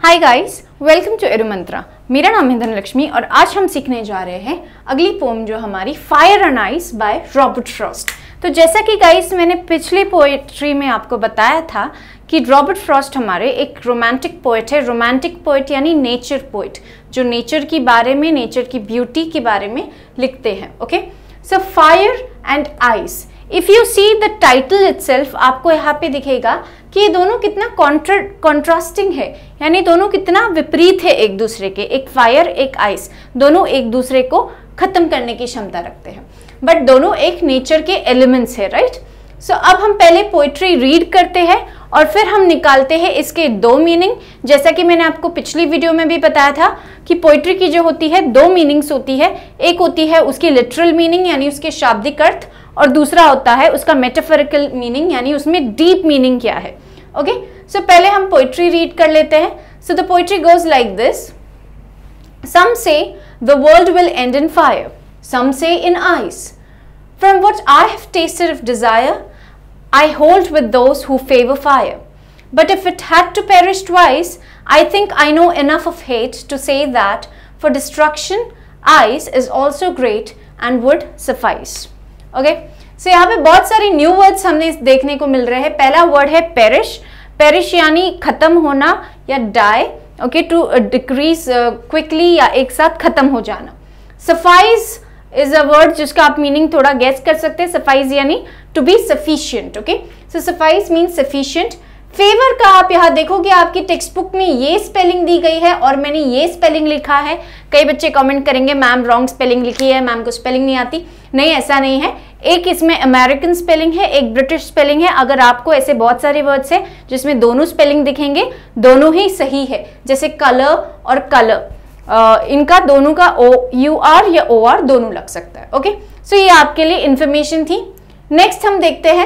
Hi guys, welcome to Edumantra. मेरा नाम है धनलक्ष्मी और आज हम सीखने जा रहे हैं अगली पोम जो हमारी fire and ice by Robert Frost. तो जैसा कि गाइस मैंने पिछली पोएट्री में आपको बताया था कि रॉबर्ट फ्रॉस्ट हमारे एक रोमांटिक पोएट है। रोमांटिक पोएट यानी नेचर पोएट, जो नेचर के बारे में, नेचर की ब्यूटी के बारे में लिखते हैं। Okay, so fire and ice, if you see the title itself, आपको यहाँ पे दिखेगा कि ये दोनों कितना कॉन्ट्रास्टिंग है, यानी दोनों कितना विपरीत है एक दूसरे के। एक फायर, एक आइस, दोनों एक दूसरे को खत्म करने की क्षमता रखते हैं, बट दोनों एक नेचर के एलिमेंट्स है, राइट। सो अब हम पहले पोइट्री रीड करते हैं और फिर हम निकालते हैं इसके दो मीनिंग। जैसा कि मैंने आपको पिछली वीडियो में भी बताया था कि पोइट्री की जो होती है दो मीनिंग्स होती है। एक होती है उसकी लिटरल मीनिंग यानी उसके शाब्दिक अर्थ, और दूसरा होता है उसका मेटाफोरिकल मीनिंग यानी उसमें डीप मीनिंग क्या है। ओके, सो पहले हम पोइट्री रीड कर लेते हैं। So the poetry goes like this: some say the world will end in fire, some say in ice. From what I have tasted of desire, I hold with those who favor fire. But if it had to perish twice, I think I know enough of hate to say that for destruction, ice is also great and would suffice. Okay? So यहाँ पे बहुत सारी new words हमने देखने को मिल रहे हैं। पहला वर्ड है पेरिश। पेरिश यानी खत्म होना या die, okay, to decrease quickly या एक साथ खत्म हो जाना। सफाइज इज अ वर्ड जिसका आप मीनिंग थोड़ा गेस कर सकते हैं। सफाइज यानी to be sufficient. Okay, so suffice means sufficient. Favour का आप यहाँ देखोगे आपकी टेक्स्ट बुक में ये स्पेलिंग दी गई है और मैंने ये स्पेलिंग लिखा है। कई बच्चे कमेंट करेंगे मैम रॉन्ग स्पेलिंग लिखी है, मैम को स्पेलिंग नहीं आती। नहीं, ऐसा नहीं है। एक इसमें अमेरिकन स्पेलिंग है, एक ब्रिटिश स्पेलिंग है। अगर आपको ऐसे बहुत सारे वर्ड्स है जिसमें दोनों स्पेलिंग दिखेंगे, दोनों ही सही है। जैसे कलर और कलर, इनका दोनों का UR या OR दोनों लग सकता है। ओके, सो ये आपके लिए इंफॉर्मेशन थी। नेक्स्ट हम देखते हैं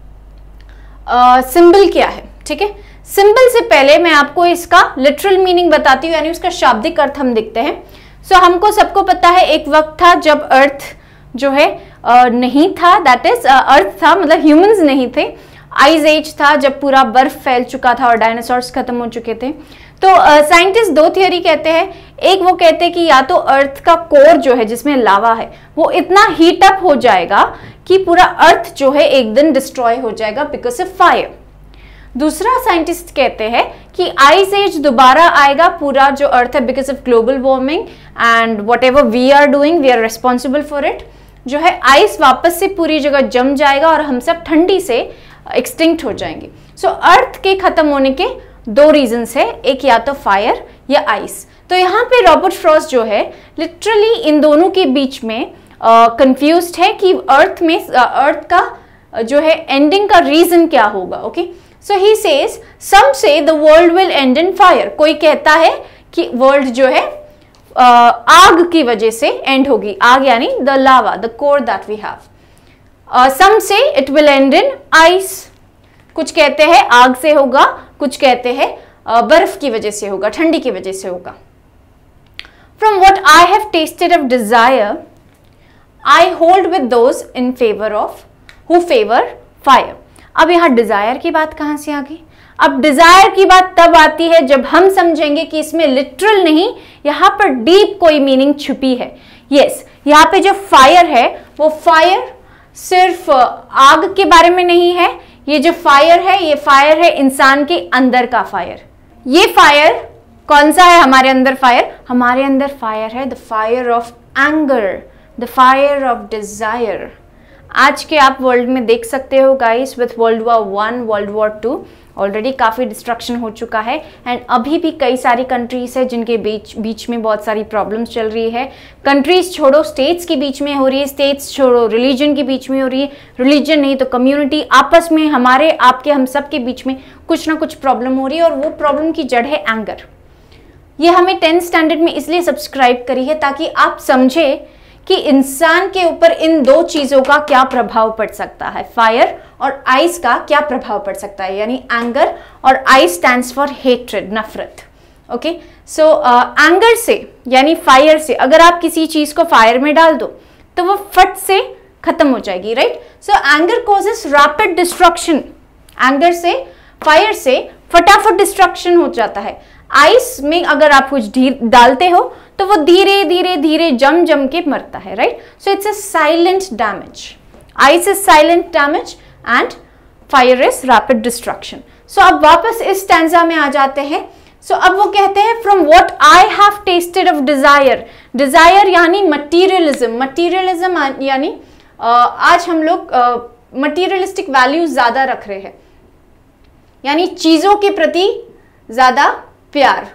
सिंबल क्या है। ठीक है, सिंबल से पहले मैं आपको इसका लिटरल मीनिंग बताती हूँ, यानी उसका शाब्दिक अर्थ हम देखते हैं। सो हमको सबको पता है एक वक्त था जब अर्थ जो है नहीं था, दैट इज अर्थ था, मतलब ह्यूमंस नहीं थे। आइस एज था जब पूरा बर्फ फैल चुका था और डायनासोर्स खत्म हो चुके थे। तो साइंटिस्ट दो थियोरी कहते हैं। एक वो कहते हैं कि या तो अर्थ का कोर जो है जिसमें लावा है वो इतना हीट अप हो जाएगा कि पूरा अर्थ जो है एक दिन डिस्ट्रॉय हो जाएगा बिकॉज ऑफ फायर। दूसरा साइंटिस्ट कहते हैं कि आइस एज दोबारा आएगा, पूरा जो अर्थ है because of global warming and whatever we are doing we are responsible for it, जो है आइस वापस से पूरी जगह जम जाएगा और हम सब ठंडी से एक्सटिंक्ट हो जाएंगे। सो अर्थ के खत्म होने के दो रीजंस है, एक या तो फायर या आइस। तो यहाँ पे रॉबर्ट फ्रॉस्ट जो है लिटरली इन दोनों के बीच में कंफ्यूज्ड है कि अर्थ में अर्थ का जो है एंडिंग का रीजन क्या होगा। Okay, so he says some say the world will end in fire. कोई कहता है कि वर्ल्ड जो है आग की वजह से एंड होगी। आग यानी the lava, the core that we have. Some say it will end in ice. कुछ कहते हैं आग से होगा, कुछ कहते हैं बर्फ की वजह से होगा, ठंडी की वजह से होगा। From what I have tasted of desire, I hold with those in favor of who favor fire. अब यहाँ डिजायर की बात कहाँ से आ गई? अब डिजायर की बात तब आती है जब हम समझेंगे कि इसमें लिटरल नहीं, यहाँ पर डीप कोई मीनिंग छुपी है। यस, यहाँ पे जो फायर है वो फायर सिर्फ आग के बारे में नहीं है। ये जो फायर है, ये फायर है इंसान के अंदर का फायर। ये फायर कौन सा है हमारे अंदर? फायर, हमारे अंदर फायर है the fire of anger, the fire of desire. आज के आप वर्ल्ड में देख सकते हो guys, with World War I, World War II already काफ़ी डिस्ट्रक्शन हो चुका है एंड अभी भी कई सारी कंट्रीज है जिनके बीच में बहुत सारी प्रॉब्लम्स चल रही है। कंट्रीज छोड़ो, स्टेट्स के बीच में हो रही है, स्टेट्स छोड़ो, रिलीजन के बीच में हो रही है, रिलीजन नहीं तो कम्युनिटी, आपस में हमारे आपके हम सब के बीच में कुछ ना कुछ प्रॉब्लम हो रही है और वो प्रॉब्लम की जड़ है एंगर। ये हमें 10th स्टैंडर्ड में इसलिए सब्सक्राइब करी है ताकि आप समझे कि इंसान के ऊपर इन दो चीजों का क्या प्रभाव पड़ सकता है, फायर और आइस का क्या प्रभाव पड़ सकता है, यानी एंगर, और आइस स्टैंड्स फॉर हेट्रेड, नफरत। ओके, सो एंगर से यानी फायर से अगर आप किसी चीज को फायर में डाल दो तो वो फट से खत्म हो जाएगी, right. So anger causes rapid destruction. Anger से, फायर से फटाफट डिस्ट्रक्शन हो जाता है। आइस में अगर आप कुछ डालते हो तो वो धीरे धीरे धीरे जम के मरता है, right? So it's a silent damage. Ice is silent damage and fire is rapid destruction. So अब वापस इस स्टैंजा में आ जाते हैं. सो अब वो कहते हैं from what I have tasted of desire. Desire यानी मटीरियलिज्म. मटीरियलिज्म यानी आज हम लोग मटीरियलिस्टिक वैल्यूज ज्यादा रख रहे हैं, यानी चीजों के प्रति ज्यादा प्यार.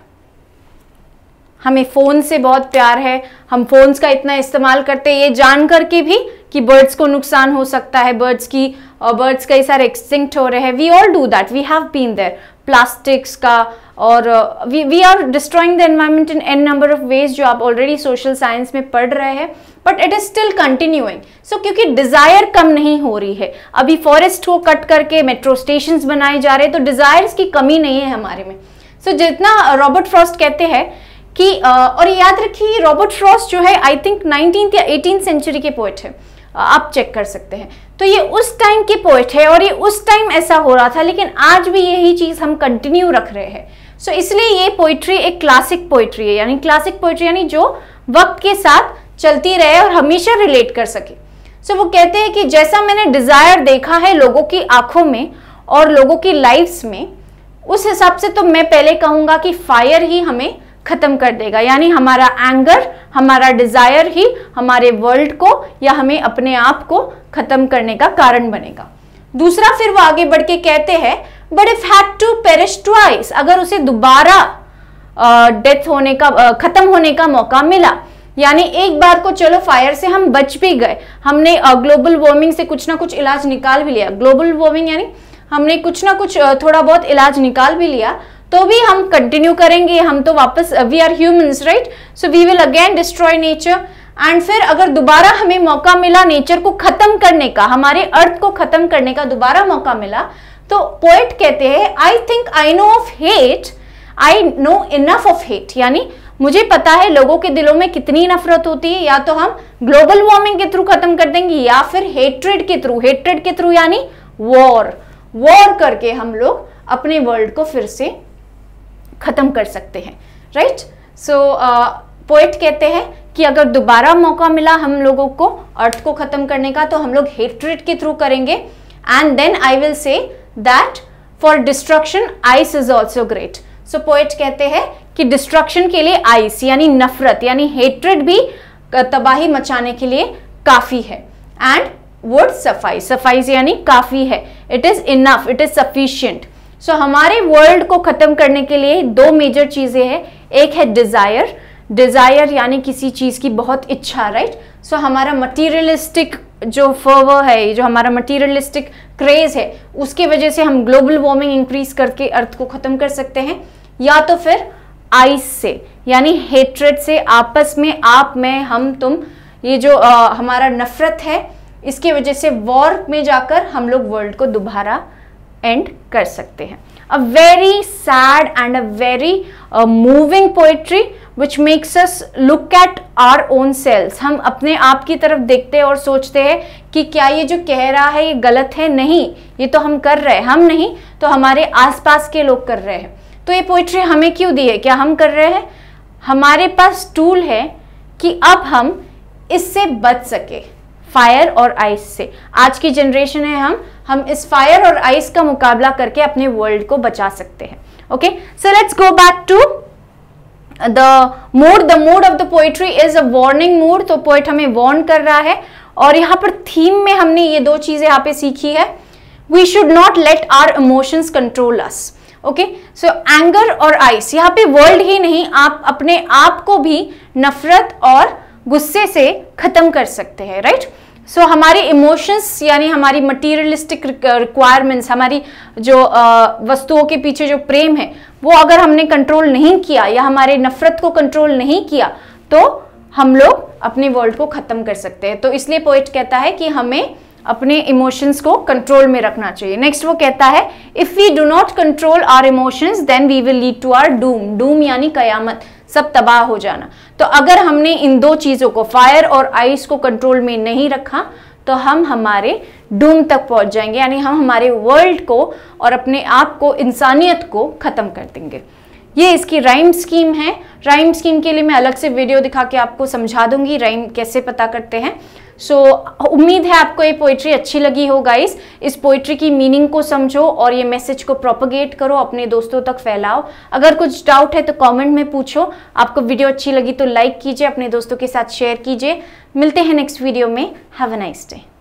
हमें फोन से बहुत प्यार है, हम फोन्स का इतना इस्तेमाल करते हैं ये जान करके भी कि बर्ड्स को नुकसान हो सकता है, बर्ड्स कई सारे एक्सटिंक्ट हो रहे हैं. We all do that, we have been there. Plastics का और we are destroying the environment in an number of ways जो आप ऑलरेडी सोशल साइंस में पढ़ रहे हैं, but it is still continuing. So क्योंकि डिजायर कम नहीं हो रही है, अभी फॉरेस्ट को कट करके मेट्रो स्टेशन बनाए जा रहे हैं, तो डिजायर्स की कमी नहीं है हमारे में. सो जितना रॉबर्ट फ्रॉस्ट कहते हैं कि और याद रखिए रॉबर्ट फ्रॉस्ट जो है आई थिंक 19th या 18th सेंचुरी के पोएट है, आप चेक कर सकते हैं. तो ये उस टाइम के पोएट है और ये उस टाइम ऐसा हो रहा था, लेकिन आज भी यही चीज हम कंटिन्यू रख रहे हैं. सो इसलिए ये पोइट्री एक क्लासिक पोइट्री है, यानी क्लासिक पोइट्री यानी जो वक्त के साथ चलती रहे और हमेशा रिलेट कर सके. सो वो कहते हैं कि जैसा मैंने डिजायर देखा है लोगों की आंखों में और लोगों की लाइफ्स में, उस हिसाब से तो मैं पहले कहूंगा कि फायर ही हमें खत्म कर देगा. यानी हमारा एंगर, हमारा डिजायर ही हमारे वर्ल्ड को या हमें अपने आप को खत्म करने का कारण बनेगा. दूसरा फिर वो आगे बढ़ के कहते हैं but if had to perish twice, अगर उसे दोबारा डेथ होने का खत्म होने का मौका मिला, यानी एक बार को चलो फायर से हम बच भी गए, हमने ग्लोबल वार्मिंग से कुछ ना कुछ इलाज निकाल भी लिया. ग्लोबल वार्मिंग यानी हमने कुछ ना कुछ थोड़ा बहुत इलाज निकाल भी लिया, तो भी हम कंटिन्यू करेंगे. हम तो वापस we are humans, right? So we will again destroy nature. And फिर अगर दोबारा हमें मौका मिला नेचर को खत्म करने का, हमारे अर्थ को खत्म करने का दोबारा मौका मिला, तो पोएट कहते हैं I think I know of hate, I know enough of hate. यानी मुझे पता है लोगों के दिलों में कितनी नफरत होती है, या तो हम ग्लोबल वार्मिंग के थ्रू खत्म कर देंगे या फिर हेट्रेड के थ्रू. हेट्रेड के थ्रू यानी वॉर करके हम लोग अपने वर्ल्ड को फिर से खत्म कर सकते हैं, राइट? सो पोएट कहते हैं कि अगर दोबारा मौका मिला हम लोगों को अर्थ को खत्म करने का, तो हम लोग हेट्रेड के थ्रू करेंगे. And then I will say that for destruction ice is also great. So poet कहते हैं कि डिस्ट्रक्शन के लिए आइस यानी नफरत यानी हेट्रेड भी तबाही मचाने के लिए काफी है. एंड वुड सफाइस यानी काफी है, it is enough, it is sufficient. So हमारे वर्ल्ड को खत्म करने के लिए दो मेजर चीजें हैं. एक है डिजायर यानी किसी चीज की बहुत इच्छा, राइट? सो हमारा मटीरियलिस्टिक जो फर्वर है, जो हमारा मटीरियलिस्टिक क्रेज है, उसकी वजह से हम ग्लोबल वार्मिंग इंक्रीज करके अर्थ को खत्म कर सकते हैं. या तो फिर आइस से यानी हेट्रेड से, आपस में आप मैं हम तुम, ये जो हमारा नफरत है, इसकी वजह से वॉर में जाकर हम लोग वर्ल्ड को दोबारा एंड कर सकते हैं. A very sad and a very moving poetry which makes us look at our own selves. हम अपने आप की तरफ देखते हैं और सोचते हैं कि क्या ये जो कह रहा है ये गलत है? नहीं, ये तो हम कर रहे हैं, हम नहीं तो हमारे आसपास के लोग कर रहे हैं. तो ये पोएट्री हमें क्यों दी है? क्या हम कर रहे हैं? हमारे पास टूल है कि अब हम इससे बच सके, फायर और आइस से. आज की जनरेशन है, हम इस फायर और आइस का मुकाबला करके अपने वर्ल्ड को बचा सकते हैं. Okay, so let's go back to the mood of the poetry is a warning mood. तो पोएट हमें वार्न कर रहा है. और यहाँ पर थीम में हमने ये दो चीजें यहाँ पे सीखी है. We should not let our emotions control us. Okay, so anger और आइस, यहाँ पे वर्ल्ड ही नहीं, आप अपने आप को भी नफरत और गुस्से से खत्म कर सकते हैं, राइट? सो हमारे इमोशंस यानी हमारी मटीरियलिस्टिक रिक्वायरमेंट्स, हमारी जो वस्तुओं के पीछे जो प्रेम है, वो अगर हमने कंट्रोल नहीं किया या हमारे नफरत को कंट्रोल नहीं किया, तो हम लोग अपने वर्ल्ड को खत्म कर सकते हैं. तो इसलिए पोएट कहता है कि हमें अपने इमोशंस को कंट्रोल में रखना चाहिए. नेक्स्ट वो कहता है if we do not control our emotions then we will lead to our doom. Doom यानी कयामत, सब तबाह हो जाना. तो अगर हमने इन दो चीजों को, फायर और आइस को कंट्रोल में नहीं रखा, तो हम हमारे डूम तक पहुंच जाएंगे, यानी हम हमारे वर्ल्ड को और अपने आप को, इंसानियत को खत्म कर देंगे. ये इसकी राइम स्कीम है। राइम स्कीम के लिए मैं अलग से वीडियो दिखा के आपको समझा दूंगी राइम कैसे पता करते हैं। सो उम्मीद है आपको ये पोइट्री अच्छी लगी हो गाइस। इस पोइट्री की मीनिंग को समझो और ये मैसेज को प्रोपगेट करो, अपने दोस्तों तक फैलाओ। अगर कुछ डाउट है तो कमेंट में पूछो। आपको वीडियो अच्छी लगी तो लाइक कीजिए, अपने दोस्तों के साथ शेयर कीजिए। मिलते हैं नेक्स्ट वीडियो में। Have a nice day.